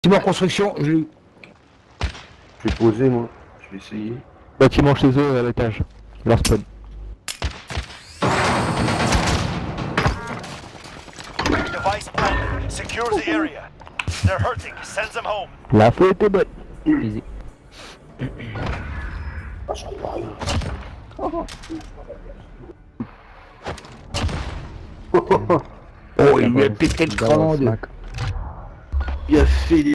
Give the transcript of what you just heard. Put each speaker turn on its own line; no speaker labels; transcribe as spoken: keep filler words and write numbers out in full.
Bâtiment en construction, je...
Je vais poser moi, je vais essayer.
Bâtiment chez eux à l'étage. Leur spawn.
Device planted. Secure the area. They're hurting. Send them home.
La feu était bonne.
Easy.
Ah, je comprends rien.
Oh, il lui a pété le crâne en deux.
Il a fait des...